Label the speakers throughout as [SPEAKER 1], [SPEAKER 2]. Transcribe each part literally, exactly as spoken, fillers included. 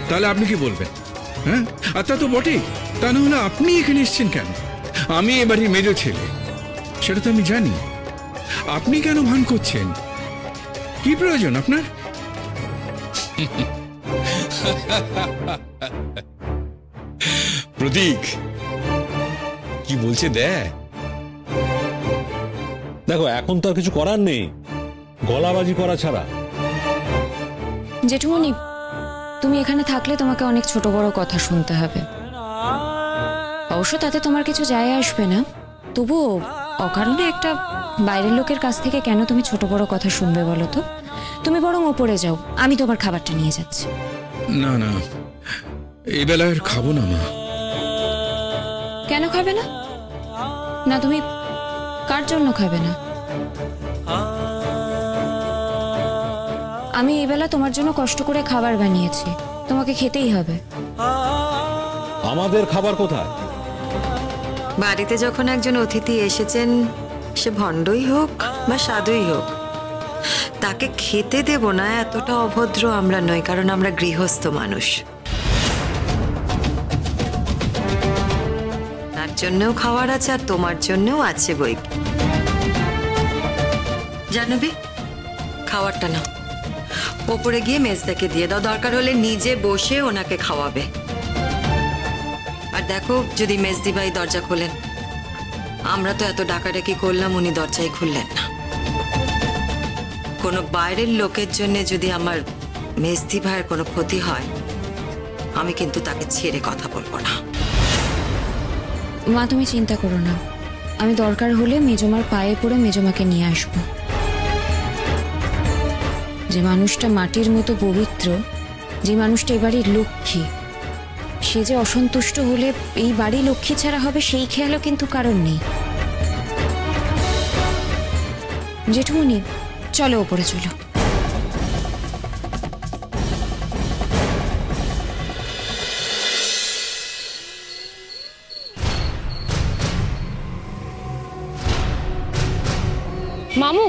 [SPEAKER 1] তাহলে আপনি কি বলবেন? হ্যাঁ, আর তা তো বটেই। তা না হলে আপনি এখানে এসছেন কেন? আমি এবারে মেজো ছেলে, সেটা তো আমি জানি। আপনি কেন ভান করছেন? কি প্রয়োজন আপনার?
[SPEAKER 2] প্রতীক কি বলছে দেখ।
[SPEAKER 3] দেখো এখন তো আর কিছু করার নেই, গলাবাজি করা ছাড়া।
[SPEAKER 4] জেঠুমনি, তুমি এখানে থাকলে তোমাকে অনেক ছোট বড় কথা শুনতে হবে। অবশ্য তাতে তোমার কিছু যায় আসবে না, তবুও অকারণে একটা বাইরের লোকের কাছ থেকে কেন তুমি ছোট বড় কথা শুনবে বলো তো? তুমি বরং ওপরে যাও, আমি তোমার খাবারটা নিয়ে যাচ্ছি।
[SPEAKER 1] না না, এই বেলায় খাবো না মা।
[SPEAKER 4] কেন খাবে না? না তুমি কার জন্য খাবে না? আমি এই বেলা তোমার জন্য কষ্ট করে খাবার বানিয়েছি, তোমাকে খেতেই হবে।
[SPEAKER 3] আমাদের খাবার কোথায়?
[SPEAKER 5] বাড়িতে যখন একজন অতিথি এসেছেন, সে ভণ্ডই হোক বা সাধুই হোক, তাকে খেতে দেব না এতটা অভদ্র আমরা নই, কারণ আমরা গৃহস্থ মানুষ। তার জন্যও খাবার আছে আর তোমার জন্যও আছে বই। জানবি, খাবারটা না ওপরে গিয়ে মেজদাকে দিয়ে দাও, দরকার হলে নিজে বসে ওনাকে খাওয়াবে। আর দেখো, যদি মেজদি ভাই দরজা খোলেন, আমরা তো এত ডাকাডাকি করলাম, উনি দরজাই খুললেন না। কোনো বাইরের লোকের জন্য যদি আমার মেজদি ভাইয়ের কোনো ক্ষতি হয়, আমি কিন্তু তাকে ছেড়ে কথা বলবো না।
[SPEAKER 4] মা তুমি চিন্তা করো না, আমি দরকার হলে মেজমার পায়ে পড়ে মেজমাকে নিয়ে আসব। যে মানুষটা মাটির মতো পবিত্র, যে মানুষটা এই বাড়ির লক্ষ্মী, সে যে অসন্তুষ্ট হলে এই বাড়ি লক্ষ্মী ছাড়া হবে সেই খেয়ালও কিন্তু কারণ নেই। জেঠুমনি চলো ওপরে চলো। মামু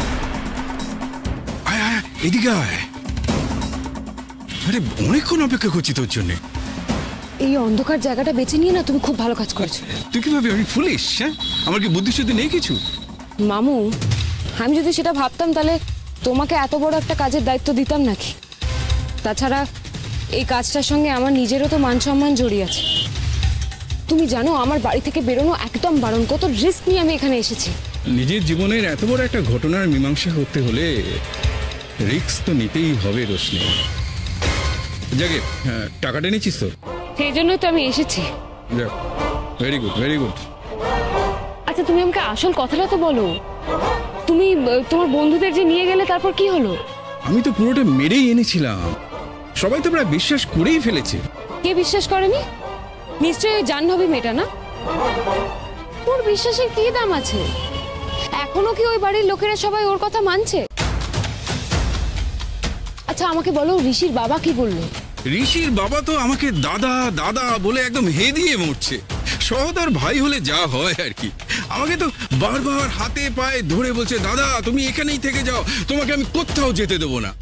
[SPEAKER 1] আয় আয় এদিকে আয়। আরে অনেকক্ষণ অপেক্ষা করছি তোর জন্য।
[SPEAKER 4] এই অন্ধকার জায়গাটা বেছে নিয়ে না তুমি খুব ভালো কাজ করেছো।
[SPEAKER 1] তুই কিভাবে? আমি ফুলিশ? হ্যাঁ, আমার কি বুদ্ধি শুদ্ধি নেই কিছু?
[SPEAKER 4] মামু, আমি যদি সেটা ভাবতাম তাহলে তোমাকে এত বড় একটা কাজের দায়িত্ব দিতাম নাকি? তাছাড়া এই কাজটার সঙ্গে আমার নিজেরও তো মান সম্মান জড়িয়ে আছে। তুমি জানো আমার বাড়ি থেকে বেরোনো একদম বারণ, কত রিস্ক নিয়ে আমি এখানে এসেছি।
[SPEAKER 1] নিজের জীবনের এত বড় একটা ঘটনার মীমাংসা করতে হলে রিস্ক তো নিতেই হবে রোশনি। যাকে টাকাটা নিচ্ছিস তো?
[SPEAKER 4] সেই জন্যই তো আমি এসেছি।
[SPEAKER 1] Very good very good.
[SPEAKER 4] আচ্ছা তুমি আমাকে আসল কথাটা তো বলো, তুমি তোমার বন্ধুদের যে নিয়ে গেলে তারপর কি হলো?
[SPEAKER 1] আমি তো পুরোটা মেরেই এনেছিলাম, সবাই তো প্রায় বিশ্বাস করেই ফেলেছে।
[SPEAKER 4] কে বিশ্বাস করেনি? নিশ্চয়ই জাহ্নবী মেয়েটা না? ওর বিশ্বাসের কি দাম আছে? এখনো কি ওই বাড়ির লোকেরা সবাই ওর কথা মানছে? আচ্ছা আমাকে বলো, ঋষির বাবা কি বললো?
[SPEAKER 1] ঋষির বাবা তো আমাকে দাদা দাদা বলে একদম হে দিয়ে মরছে। সহদর ভাই হলে যা হয় আর কি। আমাকে তো বারবার হাতে পায়ে ধরে বলছে, দাদা তুমি এখানেই থেকে যাও, তোমাকে আমি কোথাও যেতে দেবো না।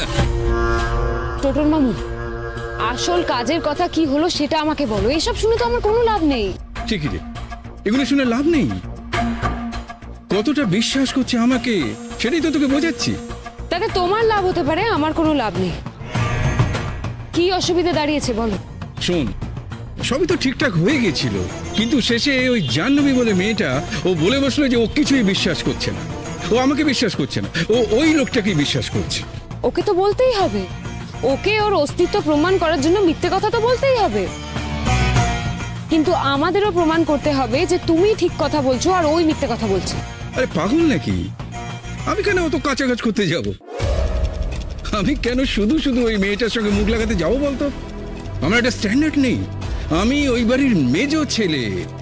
[SPEAKER 4] টোটন মামু, আসল কাজের কথা কি হলো সেটা আমাকে বলো। এসব শুনে তো আমার কোনো লাভ নেই।
[SPEAKER 1] ঠিকই রে, এগুলো শুনে লাভ নেই। কতটা বিশ্বাস করছে আমাকে সেটাই তো তোকে বোঝাচ্ছি।
[SPEAKER 4] তাতে তোমার লাভ হতে পারে, আমার কোনো লাভ নেই। কি অসুবিধা দাঁড়িয়েছে বলো?
[SPEAKER 1] শোন, সবই তো ঠিকঠাক হয়ে গেছিল, কিন্তু শেষে ওই জাহ্নবী বলে মেয়েটা ও বলে বসলো যে ও কিছুই বিশ্বাস করছে না, ও আমাকে বিশ্বাস করছে না, ও ওই লোকটাকেই বিশ্বাস করছে।
[SPEAKER 4] ওকে তো বলতেই হবে, ওকে ওর অস্তিত্ব প্রমাণ করার জন্য মিথ্যে কথা তো বলতেই হবে। কিন্তু আমাদেরও প্রমাণ করতে হবে যে তুমি ঠিক কথা বলছো আর ওই মিথ্যে কথা বলছে।
[SPEAKER 1] আরে পাগল নাকি? আমি কেন অত কাছাকাছি করতে যাব? আমি কেন শুধু শুধু ওই মেয়েটার সঙ্গে মুখ লাগাতে যাবো বলতো? আমার একটা স্ট্যান্ডার্ড নেই। আমি ওই বাড়ির মেজো ছেলে।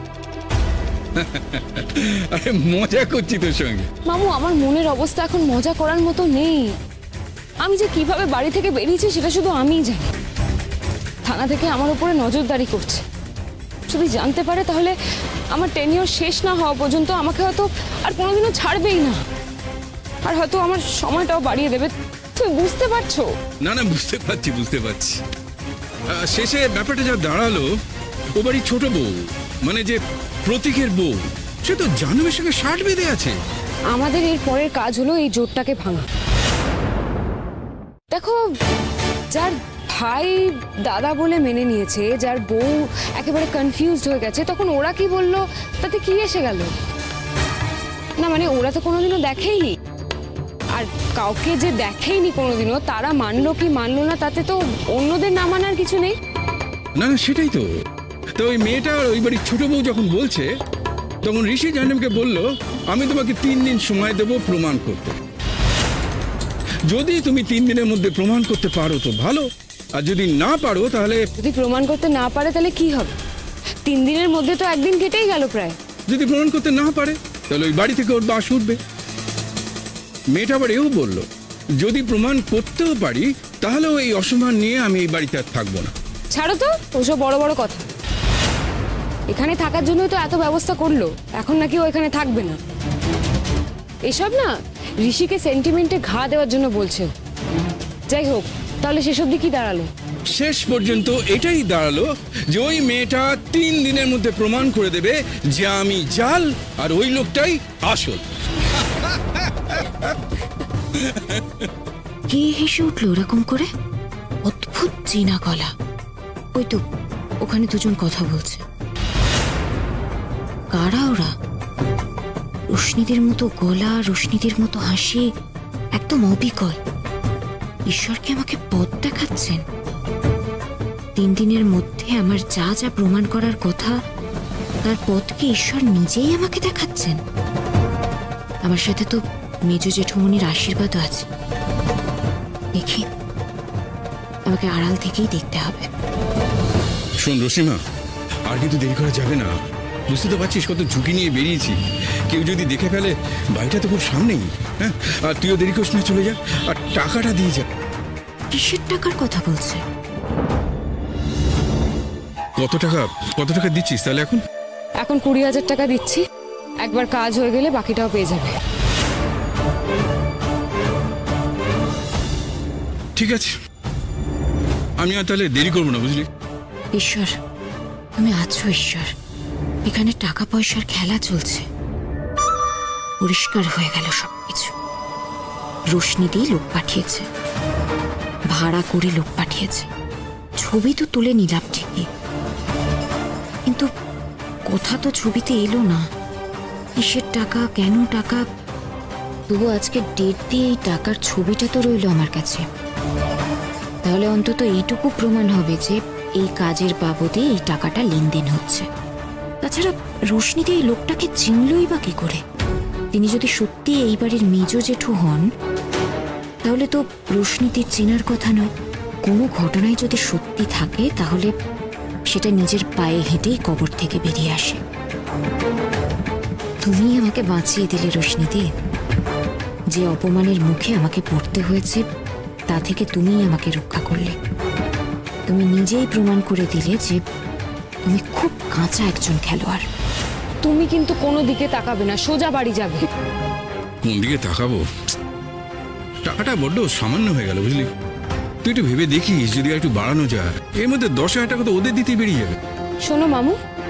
[SPEAKER 1] আরে মজা করছি তোর সঙ্গে।
[SPEAKER 4] মামু, আমার মনের অবস্থা এখন মজা করার মতো নেই। আমি যে কিভাবে বাড়ি থেকে বেরিয়েছি সেটা শুধু আমিই জানি। থানা থেকে আমার উপরে নজরদারি করছে। যদি জানতে পারে তাহলে আমার টেনিওর শেষ না হওয়া পর্যন্ত আমাকে হয়তো আর কোনোদিনও ছাড়বেই না, আর হয়তো আমার সময়টাও বাড়িয়ে দেবে। তুমি বুঝতে পারছো?
[SPEAKER 1] না না, বুঝতে পারছি বুঝতে পারছি। আহ, শেষে ব্যাপারটা যা দাঁড়ালো, ও বাড়ি ছোট বউ, মানে যে প্রতীকের বউ, সে তো জাহ্নবীর সঙ্গে ষাট বেঁধে আছে।
[SPEAKER 4] আমাদের এর পরের কাজ হলো এই জোটটাকে ভাঙা। দেখো, যার ভাই দাদা বলে মেনে নিয়েছে, যার বউ একেবারে কনফিউজড হয়ে গেছে, তখন ওরা কি বললো তাতে কি এসে গেল? না মানে ওরা তো কোনোদিনও দেখেইনি, আর কাউকে যে দেখেইনি কোনোদিনও, তারা মানলো কি মানলো না তাতে তো অন্যদের না মানার কিছু নেই।
[SPEAKER 1] না না, সেটাই তো। তো ওই মেয়েটা ওই বাড়ির ছোট বউ যখন বলছে, তখন ঋষি জাহ্নবীকে বলল, আমি তোমাকে তিন দিন সময় দেব প্রমাণ করতে। যদি তুমি তিন দিনের মধ্যে প্রমাণ করতে পারো তো ভালো, আর যদি না পারো তাহলে।
[SPEAKER 4] যদি প্রমাণ করতে না পারে তাহলে কি হবে? তিন দিনের মধ্যে তো একদিন কেটেই গেল প্রায়।
[SPEAKER 1] যদি প্রমাণ করতে না পারে তাহলে ওই বাড়ি থেকে ওর বাস উঠবে। মেয়েটা আবার এও বলল, যদি প্রমাণ করতেও পারি তাহলে ওই অসম্মান নিয়ে আমি এই বাড়িতে আর থাকবো না।
[SPEAKER 4] ছাড়ো তো ওসব বড় বড় কথা। এখানে থাকার জন্যই তো এত ব্যবস্থা করলো, এখন নাকি ও এখানে থাকবে না। এসব না ঋষিকে সেন্টিমেন্টে ঘা দেওয়ার জন্য বলছে। যাই হোক, তাহলে শেষ অবধি কি দাঁড়ালো?
[SPEAKER 1] শেষ পর্যন্ত এটাই দাঁড়ালো যে ওই মেয়েটা তিন দিনের মধ্যে প্রমাণ করে দেবে যে আমি জাল আর ওই লোকটাই আসল।
[SPEAKER 6] কে হেসে উঠলো ওরকম করে? অদ্ভুত চেনা গলা। ওই তো ওখানে দুজন কথা বলছে। কারা ওরা? রোশনিদের মতো গলা, রোশনিদের মতো হাসি, একদম অবিকল। ঈশ্বরকে আমাকে পথ দেখাচ্ছেন। তিন দিনের মধ্যে আমার যা যা প্রমাণ করার কথা, তার পথকে ঈশ্বর নিজেই আমাকে দেখাচ্ছেন। আমার সাথে তো মেজ জেঠমনির আশীর্বাদও আছে। দেখি, আমাকে আড়াল থেকেই দেখতে হবে।
[SPEAKER 1] শোন রসিমা, আর কিন্তু দেরি করা যাবে না। বুঝতে তো পারছিস কত ঝুঁকি নিয়ে বেরিয়েছি। কেউ যদি দেখে ফেলে, বাড়িটা তো খুব সামনেই। হ্যাঁ, আর তুইও দেরি করিস না, চলে যা আর টাকাটা দিয়ে যা।
[SPEAKER 6] কিসের টাকার কথা বলছে?
[SPEAKER 1] কত টাকা কত টাকা দিচ্ছিস তাহলে এখন?
[SPEAKER 4] এখন কুড়ি হাজার টাকা দিচ্ছি, একবার কাজ হয়ে গেলে বাকিটাও পেয়ে যাবে।
[SPEAKER 1] ঠিক আছে, আমি আর তাহলে দেরি করবো না, বুঝলি?
[SPEAKER 6] ঈশ্বর, তুমি আছো ঈশ্বর। এখানে টাকা পয়সার খেলা চলছে। পরিষ্কার হয়ে গেল সবকিছু। রোশনি দিয়ে লোক পাঠিয়েছে, ভাড়া করে লোক পাঠিয়েছে। ছবি তো তুলে নিলাম ঠিকই, কিন্তু কথা তো ছবিতে এলো না। কিসের টাকা, কেন টাকা? তবু আজকে ডেট দিয়ে এই টাকার ছবিটা তো রইল আমার কাছে। তাহলে অন্তত এইটুকু প্রমাণ হবে যে এই কাজের বাবদে এই টাকাটা লেনদেন হচ্ছে। তাছাড়া রোশনিতে এই লোকটাকে চিনলই বা কি করে? তিনি যদি সত্যি এই বাড়ির মেজ জেঠু হন, তাহলে তো রোশনিতে চেনার কথা নয়। কোনো ঘটনায় যদি সত্যি থাকে তাহলে সেটা নিজের পায়ে হেঁটেই কবর থেকে বেরিয়ে আসে। তুমি আমাকে বাঁচিয়ে দিলে রোশনিতে। যে অপমানের মুখে আমাকে পড়তে হয়েছে, তা থেকে তুমিই আমাকে রক্ষা করলে। তুমি নিজেই প্রমাণ করে দিলে যে তুমি খুব কাঁচা একজন খেলোয়াড়।
[SPEAKER 4] তুমি কিন্তু কোনো দিকে তাকাবে না, সোজা বাড়ি যাবে।
[SPEAKER 1] কোন দিকে তাকাবো? টাকাটা বড্ড সামান্য হয়ে গেল, বুঝলি? তুই একটু ভেবে দেখিস, যদি একটু বাড়ানো যায়। এর মধ্যে দশ হাজার টাকা তো ওদের দিতে বেরিয়ে যাবে।
[SPEAKER 4] শোনো মামু,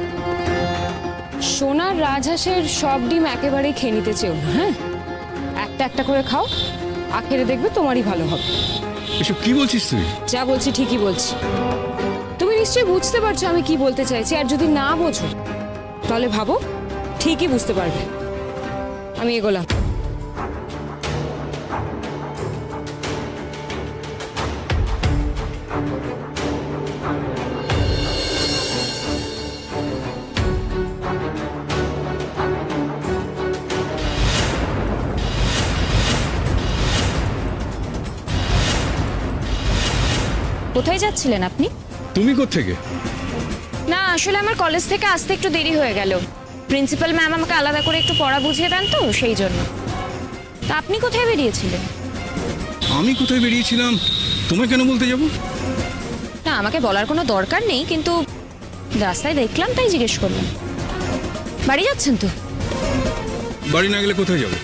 [SPEAKER 4] সোনার রাজহাঁসের সব ডিম একেবারেই খেয়ে নিতে চেও না। হ্যাঁ, একটা একটা করে খাও, আখেরে দেখবে তোমারই ভালো হবে।
[SPEAKER 1] এসব কি বলছিস তুই?
[SPEAKER 4] যা বলছি ঠিকই বলছি। তুমি নিশ্চয়ই বুঝতে পারছো আমি কি বলতে চাইছি, আর যদি না বোঝো তাহলে ভাবো ঠিকই বুঝতে পারবে। আমি এগোলাম।
[SPEAKER 6] কোথায় যাচ্ছিলেন আপনি?
[SPEAKER 1] তুমি কোত্থেকে?
[SPEAKER 6] না, আসলে আমার কলেজ থেকে আসতে একটু দেরি হয়ে গেল। প্রিন্সিপাল ম্যাম আমাকে আলাদা করে একটু পড়া বুঝিয়ে দেন তো, সেই জন্য। তা আপনি কোথায় বেরিয়েছিলেন?
[SPEAKER 1] আমি কোথায় বেরিয়েছিলাম তোমায় কেন বলতে যাব?
[SPEAKER 6] না, আমাকে বলার কোনো দরকার নেই, কিন্তু রাস্তায় দেখলাম তাই জিজ্ঞেস করলাম। বাড়ি যাচ্ছেন তো?
[SPEAKER 1] বাড়ি না গেলে কোথায় যাব?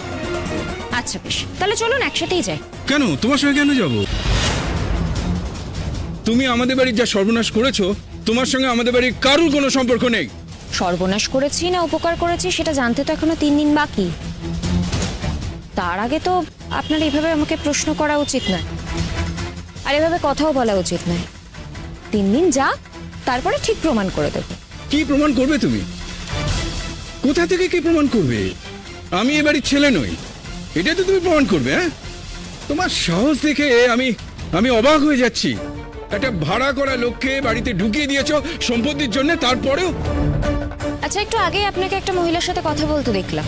[SPEAKER 6] আচ্ছা বেশ, তাহলে চলুন একসাথেই যাই।
[SPEAKER 1] কেন? তোমার সঙ্গে কেন যাব? তুমি আমাদের বাড়ির যা সর্বনাশ করেছো, তোমার সঙ্গে আমাদের বাড়ির কারুর কোনো সম্পর্ক নেই।
[SPEAKER 6] সর্বনাশ করেছি না উপকার করেছি সেটা জানতে তো এখনো তিন দিন বাকি। তার আগে তো আপনার এভাবে আমাকে প্রশ্ন করা উচিত নয়, আর এভাবে কথাও বলা উচিত নয়। তিন দিন যাক, তারপরে ঠিক প্রমাণ করে দেব।
[SPEAKER 1] কি প্রমাণ করবে তুমি? কোথা থেকে কি প্রমাণ করবে? আমি এ বাড়ির ছেলে নই, এটা তো তুমি প্রমাণ করবে। হ্যাঁ, তোমার সাহস দেখে আমি আমি অবাক হয়ে যাচ্ছি। একটা ভাড়া করা লোককে বাড়িতে ঢুকিয়ে দিয়েছো সম্পত্তির জন্য, তারপরেও।
[SPEAKER 6] আচ্ছা, একটু আগে আপনাকে একটা মহিলার সাথে কথা বলতে দেখলাম।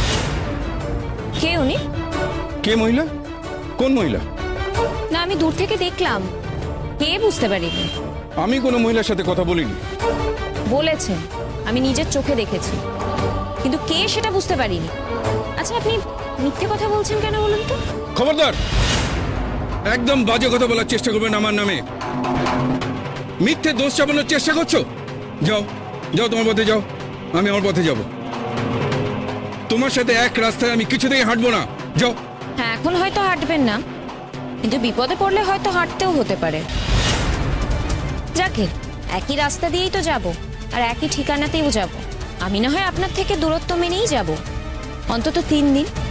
[SPEAKER 6] কে উনি?
[SPEAKER 1] কে মহিলা? কোন মহিলা?
[SPEAKER 6] না, আমি দূর থেকে দেখলাম, কে বুঝতে পারিনি।
[SPEAKER 1] আমি কোনো মহিলার সাথে কথা বলিনি।
[SPEAKER 6] বলেছেন, আমি নিজের চোখে দেখেছি, কিন্তু কে সেটা বুঝতে পারিনি। আচ্ছা, আপনি মিথ্যে কথা বলছেন কেন বলুন তো?
[SPEAKER 1] খবরদার, একদম বাজে কথা বলার চেষ্টা করবেন আমার নামে। মিথ্যে দোষ চাপানোর চেষ্টা করছো? যাও যাও, তোমার পথে যাও, আমি আমার পথে যাব। তোমার সাথে এক রাস্তায় আমি কিছুতেই হাঁটবো না। যাও।
[SPEAKER 6] হ্যাঁ, এখন হয়তো হাঁটবেন না, কিন্তু বিপদে পড়লে হয়তো হাঁটতেও হতে পারে। যাকে একই রাস্তা দিয়েই তো যাব, আর একই ঠিকানাতেও যাব। আমি না হয় আপনার থেকে দূরত্ব মেনেই যাব, অন্তত তিন দিন।